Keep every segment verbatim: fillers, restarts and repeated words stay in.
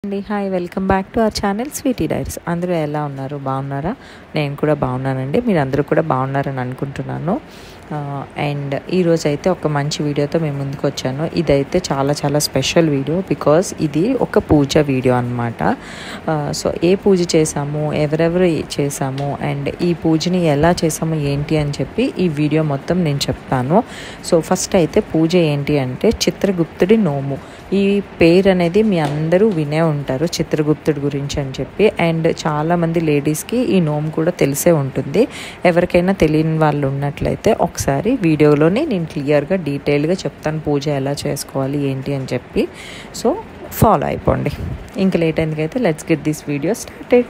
అండి hi welcome back to our channel Sweety diaries. అందరూ ఎలా ఉన్నారు? బాగున్నారా? నేను కూడా బాగున్నానండి. మీరు అందరూ కూడా బాగున్నారని అనుకుంటున్నాను. అండ్ ఈరోజు అయితే ఒక మంచి వీడియోతో మేము ముందుకు వచ్చాను. ఇదైతే చాలా చాలా స్పెషల్ వీడియో, బికాజ్ ఇది ఒక పూజ వీడియో అనమాట. సో ఏ పూజ చేసాము, ఎవరెవరు చేసాము, అండ్ ఈ పూజని ఎలా చేసాము ఏంటి అని చెప్పి ఈ వీడియో మొత్తం నేను చెప్తాను. సో ఫస్ట్ అయితే పూజ ఏంటి అంటే చిత్రగుప్తుడి నోము. ఈ పేరు అనేది మీ అందరూ వినే ఉంటారు, చిత్రగుప్తుడి గురించి అని చెప్పి. అండ్ చాలామంది లేడీస్కి ఈ నోము కూడా తెలిసే ఉంటుంది. ఎవరికైనా తెలియని వాళ్ళు ఉన్నట్లయితే ఒకసారి వీడియోలోనే నేను క్లియర్గా డీటెయిల్గా చెప్తాను పూజ ఎలా చేసుకోవాలి ఏంటి అని చెప్పి. సో ఫాలో అయిపోండి. ఇంక లేట్ ఎందుకైతే let's get this video started.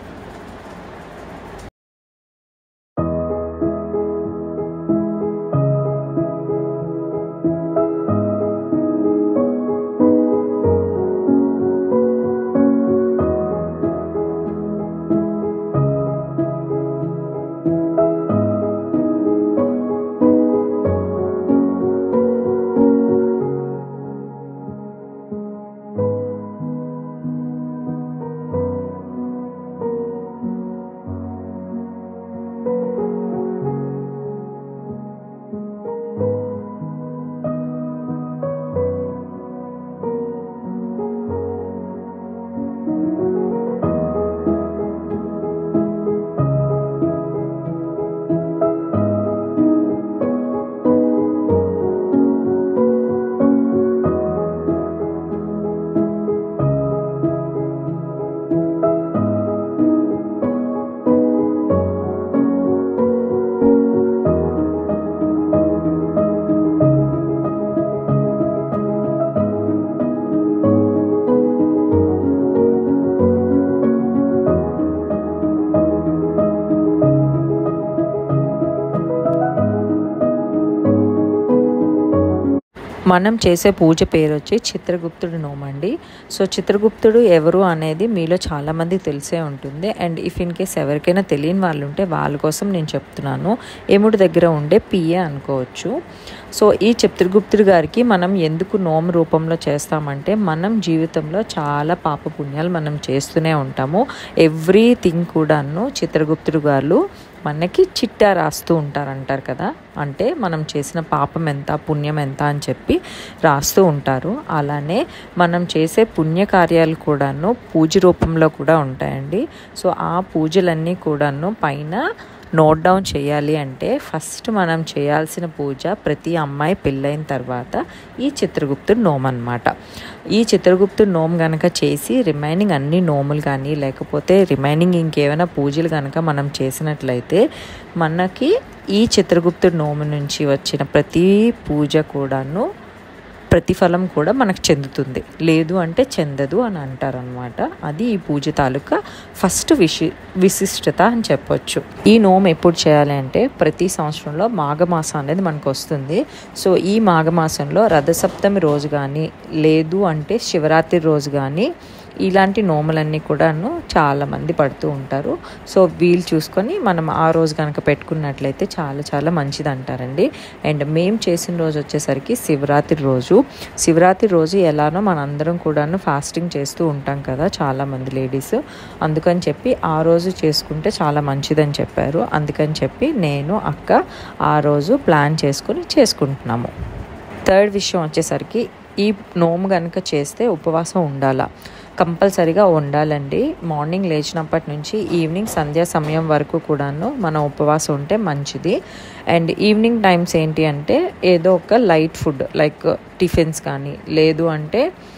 మనం చేసే పూజ పేరు వచ్చి చిత్రగుప్తుడు నోమండి. సో చిత్రగుప్తుడు ఎవరు అనేది మీలో చాలామంది తెలిసే ఉంటుంది. అండ్ ఇఫ్ ఇన్ కేస్ ఎవరికైనా తెలియని వాళ్ళు ఉంటే వాళ్ళ కోసం నేను చెప్తున్నాను. యముడి దగ్గర ఉండే పిఏ అనుకోవచ్చు. సో ఈ చిత్రగుప్తుడు గారికి మనం ఎందుకు నోము రూపంలో చేస్తామంటే, మనం జీవితంలో చాలా పాప పుణ్యాలు మనం చేస్తూనే ఉంటాము. ఎవ్రీథింగ్ కూడాను చిత్రగుప్తుడు గారు మనకి చిట్టా రాస్తూ ఉంటారంటారు కదా, అంటే మనం చేసిన పాపం ఎంత పుణ్యం ఎంత అని చెప్పి రాస్తూ ఉంటారు. అలానే మనం చేసే పుణ్యకార్యాలు కూడాను పూజ రూపంలో కూడా ఉంటాయండి. సో ఆ పూజలన్నీ కూడాను పైన నోట్ డౌన్ చేయాలి అంటే ఫస్ట్ మనం చేయాల్సిన పూజ ప్రతి అమ్మాయి పెళ్ళైన తర్వాత ఈ చిత్రగుప్తుడు నోము అనమాట. ఈ చిత్రగుప్తుడు నోము కనుక చేసి రిమైనింగ్ అన్ని నోములు కానీ లేకపోతే రిమైనింగ్ ఇంకేమైనా పూజలు కనుక మనం చేసినట్లయితే మనకి ఈ చిత్రగుప్తుడు నోము నుంచి వచ్చిన ప్రతి పూజ కూడాను ప్రతిఫలం కూడా మనకు చెందుతుంది. లేదు అంటే చెందదు అని అంటారనమాట. అది ఈ పూజ తాలూకా ఫస్ట్ విశి విశిష్టత అని చెప్పొచ్చు. ఈ నోము ఎప్పుడు చేయాలి అంటే ప్రతి సంవత్సరంలో మాఘమాసం అనేది మనకు వస్తుంది. సో ఈ మాఘమాసంలో రథసప్తమి రోజు కానీ లేదు అంటే శివరాత్రి రోజు కానీ ఇలాంటి నోములన్నీ కూడాను చాలామంది పడుతూ ఉంటారు. సో వీలు చూసుకొని మనం ఆ రోజు కనుక పెట్టుకున్నట్లయితే చాలా చాలా మంచిది అంటారండి. అండ్ మేము చేసిన రోజు వచ్చేసరికి శివరాత్రి రోజు. శివరాత్రి రోజు ఎలానో మనందరం కూడాను ఫాస్టింగ్ చేస్తూ ఉంటాం కదా చాలామంది లేడీస్. అందుకని చెప్పి ఆ రోజు చేసుకుంటే చాలా మంచిదని చెప్పారు. అందుకని చెప్పి నేను అక్క ఆ రోజు ప్లాన్ చేసుకొని చేసుకుంటున్నాము. థర్డ్ విషయం వచ్చేసరికి ఈ నోము కనుక చేస్తే ఉపవాసం ఉండాలా, కంపల్సరీగా ఉండాలండి. మార్నింగ్ లేచినప్పటి నుంచి ఈవినింగ్ సంధ్యా సమయం వరకు కూడాను మనం ఉపవాసం ఉంటే మంచిది. అండ్ ఈవినింగ్ టైమ్స్ ఏంటి అంటే ఏదో ఒక లైట్ ఫుడ్ లైక్ టిఫిన్స్ కానీ లేదు అంటే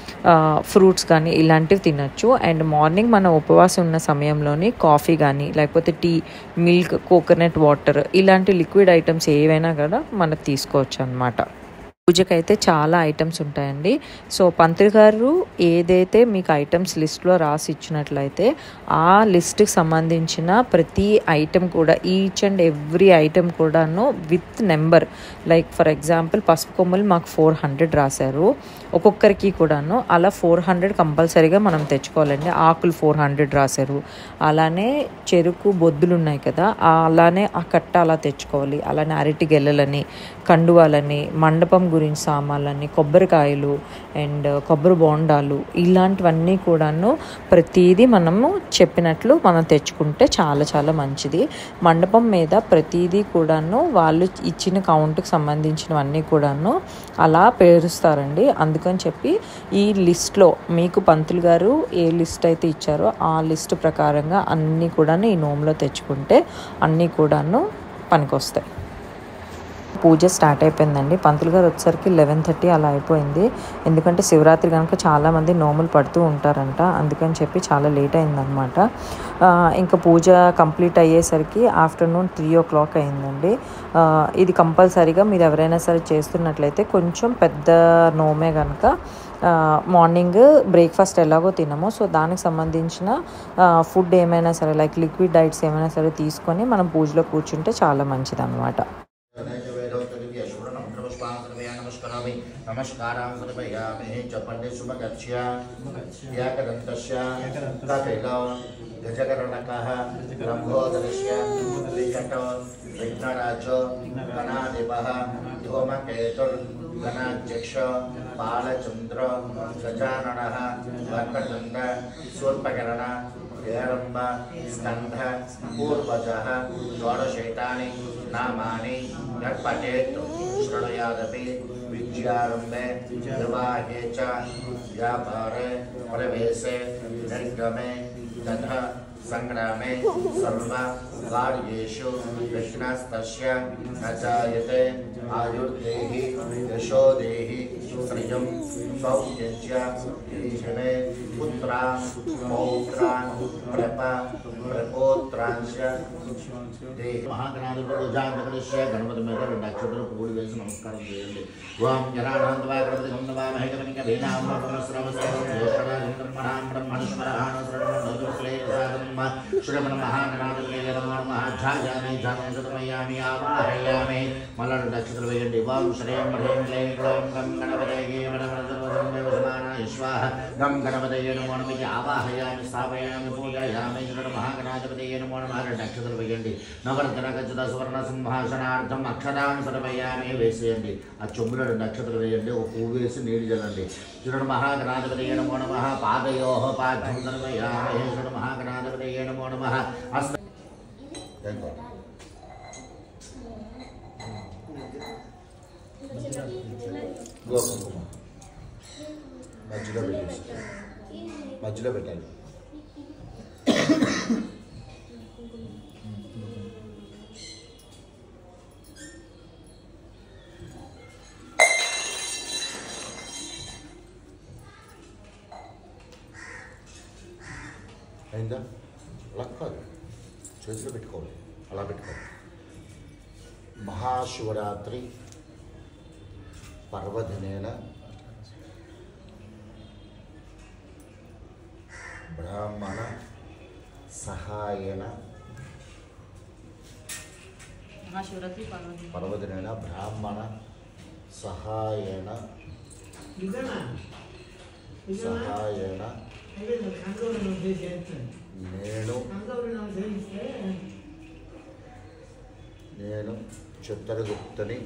ఫ్రూట్స్ కానీ ఇలాంటివి తినచ్చు. అండ్ మార్నింగ్ మనం ఉపవాసం ఉన్న సమయంలోని కాఫీ కానీ లేకపోతే టీ, మిల్క్, కోకోనట్ వాటర్ ఇలాంటి లిక్విడ్ ఐటమ్స్ ఏవైనా కూడా మనం తీసుకోవచ్చు అన్నమాట. పూజకైతే చాలా ఐటమ్స్ ఉంటాయండి. సో పంతులు గారు ఏదైతే మీకు ఐటమ్స్ లిస్ట్లో రాసి ఇచ్చినట్లయితే ఆ లిస్ట్కి సంబంధించిన ప్రతి ఐటమ్ కూడా ఈచ్ అండ్ ఎవ్రీ ఐటమ్ కూడాను with number, like for example పసుపు కొమ్మలు మాకు ఫోర్ హండ్రెడ్ రాశారు. ఒక్కొక్కరికి కూడాను అలా ఫోర్ హండ్రెడ్ కంపల్సరీగా మనం తెచ్చుకోవాలండి. ఆకులు ఫోర్ హండ్రెడ్ రాశారు. అలానే చెరుకు బొద్దులు ఉన్నాయి కదా, అలానే ఆ కట్ట అలా తెచ్చుకోవాలి. అలానే అరటి గెల్లలని, కండువాలని, మండపం గురించి సామాన్లని, కొబ్బరికాయలు అండ్ కొబ్బరి బోండాలు ఇలాంటివన్నీ కూడాను ప్రతిదీ మనము చెప్పినట్లు మనం తెచ్చుకుంటే చాలా చాలా మంచిది. మండపం మీద ప్రతిదీ కూడాను వాళ్ళు ఇచ్చిన కౌంట్కి సంబంధించినవన్నీ కూడాను అలా పేరుస్తారండి. అందుకని చెప్పి ఈ లిస్ట్లో మీకు పంతులు గారు ఏ లిస్ట్ అయితే ఇచ్చారో ఆ లిస్ట్ ప్రకారంగా అన్నీ కూడాను ఈ నోములో తెచ్చుకుంటే అన్నీ కూడాను పనికొస్తాయి. పూజ స్టార్ట్ అయిపోయిందండి. పంతులు గారు వచ్చేసరికి లెవెన్ థర్టీ అలా అయిపోయింది. ఎందుకంటే శివరాత్రి కనుక చాలామంది నోములు పడుతూ ఉంటారంట, అందుకని చెప్పి చాలా లేట్ అయిందనమాట. ఇంకా పూజ కంప్లీట్ అయ్యేసరికి ఆఫ్టర్నూన్ త్రీ ఓ క్లాక్ అయిందండి. ఇది కంపల్సరీగా మీరు ఎవరైనా సరే చేస్తున్నట్లయితే కొంచెం పెద్ద నోమే కనుక మార్నింగ్ బ్రేక్ఫాస్ట్ ఎలాగో తినము, సో దానికి సంబంధించిన ఫుడ్ ఏమైనా సరే లైక్ లిక్విడ్ డైట్స్ ఏమైనా సరే తీసుకొని మనం పూజలో కూర్చుంటే చాలా మంచిది అనమాట. नमस्कारां समर्पयामि चपण्डे सुमगच्छ याकदन्तस्य कपिलो गजकर्णकः लम्बोदरस्य श्रीकण्ठो विघ्नराजो गणाधिपः धूमकेतुर्गणाध्यक्ष बालचन्द्र गजाननः वक्रतुण्ड शूर्पकर्ण हेरम्ब स्कन्ध पूर्वजः षोडशैतानि नामानि यत्पठेत् शृणुयादपि विद्यारम्भे विवाहे च व्यापारे प्रवेशे निर्गमे तथा संग्रामे सर्व कार्येषु विघ्नस्तस्य न जायते आयुर्देहि यशोदेहि श्रियं सौख्यञ्च ईशने पुत्रान् पौत्रान् प्रप प्रपोत्रांश देहि महागणाधिपतिजातकस्य गणपति में नक्षत्र पूर्व वेश नमस्कार చేయండి. ఓం జనానందవా గణపతి గంధవామహే గణపతిక భీనాం బ్రహ్మశ్రవస్తం జ్యేష్ఠరాజం బ్రహ్మణాం బ్రహ్మణస్పరహాణ శ్రవణోదోక్లే సాధనమ శ్రీమణ మహాగణాధిపతే నమః నమః ఝాయామి ఝాయామి ఆవాహయామి మల్లన నక్షత్రం వేయండి. ఓం శ్రీం హ్రీం క్లీం గ్లౌం గం గణపతయే నమః స్వాహ గం గణపతయే నమో నమః ఆవాహయామి స్థాపయామి పూజయామి శ్రీమణ మహాగణాధిపతయే నమో నమః నక్షత్రం వేయండి. నవరత్న గజద సువర్ణ సింహాసనార్థం అక్షరాన్ని సమర్పయామి వేసేయండి. ఆ చెంబులో నక్షత్రం వేయండి. ఒక పువ్వు వేసి నీళ్ళు చల్లండి. శ్రీమణ మహాగణాధిపతయే నమో నమః పాదయోః పాద్యం సమర్పయామి శ్రీమణ మహాగణాధిపతయే నమో నమః అస్త మధ్యలో పెట్టేసి మధ్యలో పెట్టాలి. అయిందా? అలా కాదు, చేతిలో పెట్టుకోవాలి, అలా పెట్టుకోవాలి. మహాశివరాత్రి పర్వదినేన బ్రాహ్మణ సహాయన పర్వదినేన బ్రాహ్మణ సహాయన సహాయన నేను నేను చిత్రగుప్తని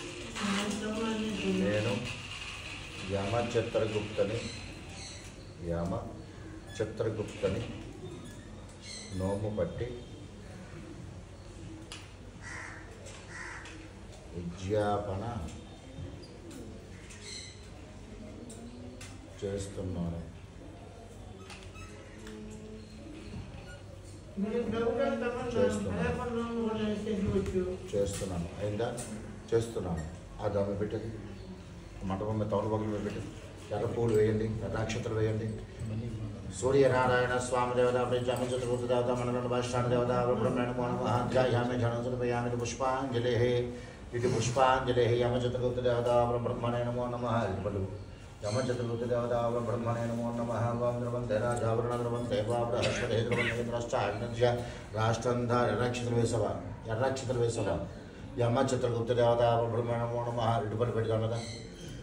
నేను యమ చిత్రగుప్తని యమ చిత్రగుప్తని నోము పట్టి విజ్ఞాపన చేస్తున్నాను. చేస్తున్నాను అయిందా? చేస్తున్నాను. ఆ దమ్మ పెట్టింది మంటపం మీద తౌడు పగులు పెట్టింది. ఎర్ర పూలు వేయండి, ఎర్రాక్షతలు వేయండి. సూర్యనారాయణ స్వామి దేవత ప్రజామి చతుర్భుజ దేవత మనోరణ భాష్టాన దేవత బ్రహ్మణ మోహధ్యాయామి ఝనసుపయామి పుష్పాంజలి ఇది పుష్పాంజలి యమ చతుర్భుజ దేవత బ్రహ్మణే నమో నమః. పలు యమ చతుర్భుజ దేవత బ్రహ్మణే నమో నమః. వాం ద్రవంతే రాజావరణ ద్రవంతే బృహస్పతి ద్రవంతే రాష్ట్రంధ ఎర్రాక్షతలు వేసవా ఎర్రాక్షతలు వేసవా యమ చతుర్గుప్త దేవత బ్రహ్మణే నమో నమః. ఇటుపల్లి పెట్టుకోను కదా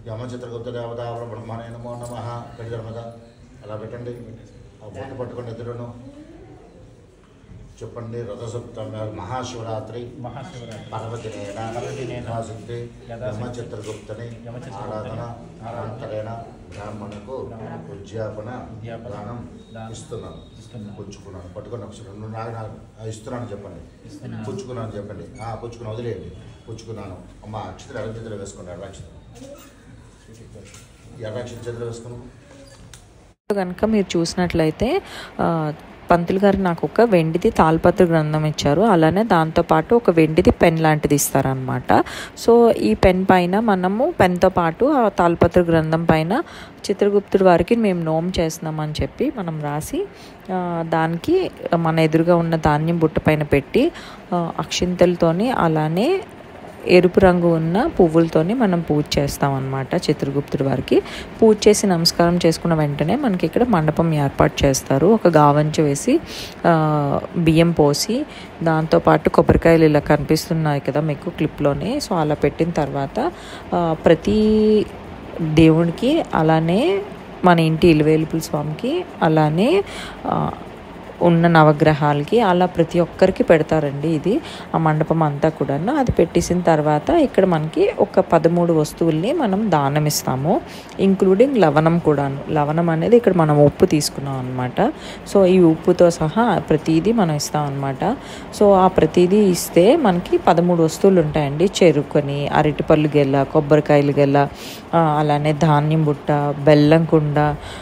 యమ చిత్రగుప్త దేవతావర బ్రహ్మణే నమో నమః. పెట్టి మీద అలా పెట్టండి. ఆ బొట్టు పట్టుకొని ఎదురును చెప్పండి. రథసప్తమి మహాశివరాత్రి పర్వదినేన సిద్ధి యమ చిత్రగుప్తని ఆరాధన అనంతరేణ బ్రాహ్మణకు ఉద్యాపన దానం ఇస్తున్నాను. పుచ్చుకున్నాను. పట్టుకొని ఒకసారి నాకు ఇస్తున్నాను చెప్పండి. పుచ్చుకున్నాను చెప్పండి. పుచ్చుకుని వదిలేయండి. పుచ్చుకున్నాను. అమ్మ అక్షతలు ఎర్ర చేతులు వేసుకోండి. ఎర్రాక్షతలు ఎర్రాక్షత చేతులు వేసుకున్నాను. కనుక మీరు చూసినట్లయితే పంతులు గారు నాకు ఒక వెండిది తాళపత్ర గ్రంథం ఇచ్చారు. అలానే దాంతోపాటు ఒక వెండిది పెన్ లాంటిది ఇస్తారనమాట. సో ఈ పెన్ పైన మనము పెన్తో పాటు ఆ తాళపత్ర గ్రంథం పైన చిత్రగుప్తుడి వారికి మేము నోమ్ చేస్తున్నామని చెప్పి మనం రాసి దానికి మన ఎదురుగా ఉన్న ధాన్యం బుట్ట పైన పెట్టి అక్షింతలతోని అలానే ఎరుపు రంగు ఉన్న పువ్వులతోని మనం పూజ చేస్తాం అన్నమాట చిత్రగుప్తుడి వారికి. పూజ చేసి నమస్కారం చేసుకున్న వెంటనే మనకి ఇక్కడ మండపం ఏర్పాటు చేస్తారు. ఒక గావంచ వేసి బియ్యం పోసి దాంతోపాటు కొబ్బరికాయలు ఇలా కనిపిస్తున్నాయి కదా మీకు క్లిప్లోనే. సో అలా పెట్టిన తర్వాత ప్రతి దేవుడికి అలానే మన ఇంటి ఇలవేలుపుల స్వామికి అలానే ఉన్న నవగ్రహాలకి అలా ప్రతి ఒక్కరికి పెడతారండి. ఇది ఆ మండపం అంతా కూడా. అది పెట్టేసిన తర్వాత ఇక్కడ మనకి ఒక పదమూడు వస్తువుల్ని మనం దానం ఇస్తాము, ఇంక్లూడింగ్ లవణం కూడాను. లవణం అనేది ఇక్కడ మనం ఉప్పు తీసుకున్నాం అనమాట. సో ఈ ఉప్పుతో సహా ప్రతిదీ మనం ఇస్తాం అనమాట. సో ఆ ప్రతిదీ ఇస్తే మనకి పదమూడు వస్తువులు ఉంటాయండి. చెరుకుని, అరటిపళ్ళు గెల్ల, కొబ్బరికాయలు గెల్ల, అలానే ధాన్యం బుట్ట, బెల్లం కుండ,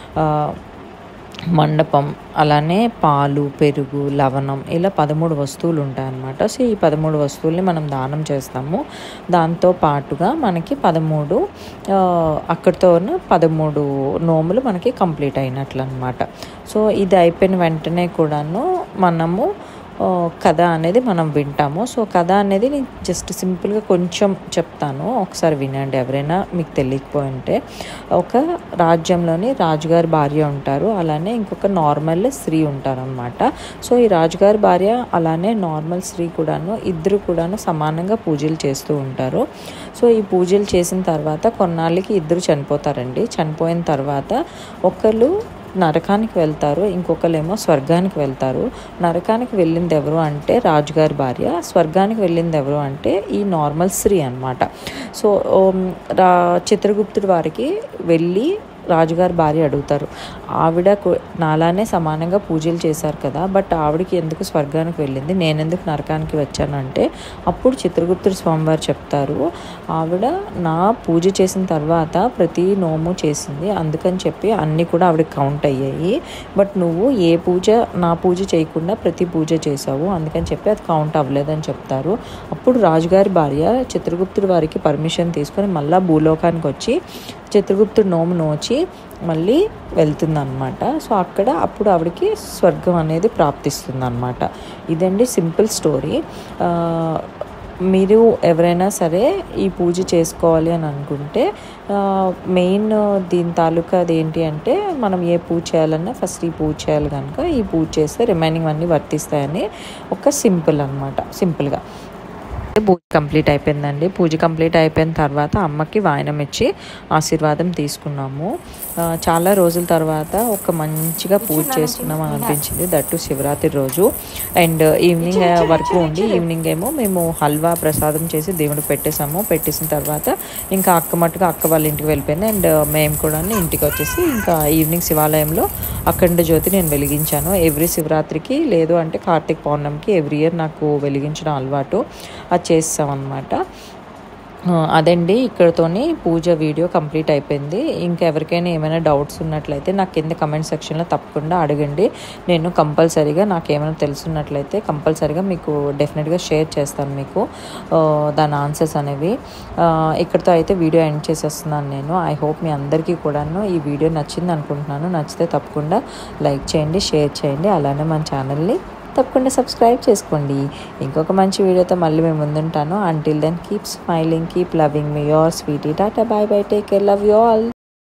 మండపం, అలానే పాలు, పెరుగు, లవణం, ఇలా పదమూడు వస్తువులు ఉంటాయన్నమాట. సో ఈ పదమూడు వస్తువుల్ని మనం దానం చేస్తాము. దాంతో పాటుగా మనకి పదమూడు అక్కడితోనూ పదమూడు నోములు మనకి కంప్లీట్ అయినట్లు అనమాట. సో ఇది అయిపోయిన వెంటనే కూడాను మనము కథ అనేది మనం వింటాము. సో కథ అనేది నేను జస్ట్ సింపుల్గా కొంచెం చెప్తాను, ఒకసారి వినండి ఎవరైనా మీకు తెలియకపోయింటే. ఒక రాజ్యంలోని రాజుగారి భార్య ఉంటారు, అలానే ఇంకొక నార్మల్ స్త్రీ ఉంటారనమాట. సో ఈ రాజుగారి భార్య అలానే నార్మల్ స్త్రీ కూడాను ఇద్దరు కూడాను సమానంగా పూజలు చేస్తూ ఉంటారు. సో ఈ పూజలు చేసిన తర్వాత కొన్నాళ్ళకి ఇద్దరు చనిపోతారండి. చనిపోయిన తర్వాత ఒకళ్ళు నరకానికి వెళ్తారు, ఇంకొకరేమో స్వర్గానికి వెళ్తారు. నరకానికి వెళ్ళింది ఎవరు అంటే రాజుగారి భార్య, స్వర్గానికి వెళ్ళింది ఎవరు అంటే ఈ నార్మల్ స్త్రీ అనమాట. సో రా చిత్రగుప్తుడి వారికి వెళ్ళి రాజుగారి భార్య అడుగుతారు, ఆవిడ నాలానే సమానంగా పూజలు చేశారు కదా, బట్ ఆవిడకి ఎందుకు స్వర్గానికి వెళ్ళింది, నేనెందుకు నరకానికి వచ్చానంటే అప్పుడు చిత్రగుప్తుడి స్వామివారు చెప్తారు, ఆవిడ నా పూజ చేసిన తర్వాత ప్రతి నోము చేసింది, అందుకని చెప్పి అన్నీ కూడా ఆవిడకి కౌంట్ అయ్యాయి. బట్ నువ్వు ఏ పూజ నా పూజ చేయకుండా ప్రతి పూజ చేసావు, అందుకని చెప్పి అది కౌంట్ అవ్వలేదని చెప్తారు. అప్పుడు రాజుగారి భార్య చిత్రగుప్తుడి వారికి పర్మిషన్ తీసుకొని మళ్ళీ భూలోకానికి వచ్చి చిత్రగుప్తుడు నోము నోచి మళ్ళీ వెళ్తుందన్నమాట. సో అక్కడ అప్పుడు ఆవిడకి స్వర్గం అనేది ప్రాప్తిస్తుంది అన్నమాట. ఇదండి సింపుల్ స్టోరీ. మీరు ఎవరైనా సరే ఈ పూజ చేసుకోవాలి అని అనుకుంటే మెయిన్ దీని తాలూకా అదేంటి అంటే మనం ఏ పూజ చేయాలన్నా ఫస్ట్ ఈ పూజ చేయాలి కనుక ఈ పూజ చేస్తే రిమైనింగ్ అన్నీ వర్తిస్తాయని ఒక సింపుల్ అనమాట. సింపుల్గా పూజ కంప్లీట్ అయిపోయిందండి. పూజ కంప్లీట్ అయిపోయిన తర్వాత అమ్మకి వాయనం ఇచ్చి ఆశీర్వాదం తీసుకున్నాము. చాలా రోజుల తర్వాత ఒక మంచిగా పూజ చేసుకున్నాం అని అనిపించింది, దట్టు శివరాత్రి రోజు. అండ్ ఈవినింగ్ వరకు ఉండి ఈవినింగ్ ఏమో మేము హల్వా ప్రసాదం చేసి దేవుడికి పెట్టేసాము. పెట్టేసిన తర్వాత ఇంకా అక్క మట్టుగా అక్క వాళ్ళ ఇంటికి వెళ్ళిపోయింది. అండ్ మేము కూడా ఇంటికి వచ్చేసి ఇంకా ఈవినింగ్ శివాలయంలో అఖండ జ్యోతి నేను వెలిగించాను. ఎవ్రీ శివరాత్రికి లేదు అంటే కార్తీక పౌర్ణమికి ఎవ్రీ ఇయర్ నాకు వెలిగించడం అలవాటు, అది చేస్తామన్నమాట. అదండి ఇక్కడతోని పూజ వీడియో కంప్లీట్ అయిపోయింది. ఇంకా ఎవరికైనా ఏమైనా డౌట్స్ ఉన్నట్లయితే నాకు కింద కమెంట్ సెక్షన్లో తప్పకుండా అడగండి. నేను కంపల్సరీగా నాకు ఏమైనా తెలుసున్నట్లయితే కంపల్సరీగా మీకు డెఫినెట్గా షేర్ చేస్తాను మీకు దాని ఆన్సర్స్ అనేవి. ఇక్కడితో అయితే వీడియో ఎండ్ చేసేస్తున్నాను నేను. ఐ హోప్ మీ అందరికీ కూడాను ఈ వీడియో నచ్చింది అనుకుంటున్నాను. నచ్చితే తప్పకుండా లైక్ చేయండి, షేర్ చేయండి, అలానే మన ఛానల్ని తప్పకుండా సబ్స్క్రైబ్ చేసుకోండి. ఇంకొక మంచి వీడియోతో మళ్ళీ మేము ముందుంటాను. Until then keep smiling, keep loving me, your Sweety. Tata, bye bye, take care, love you all.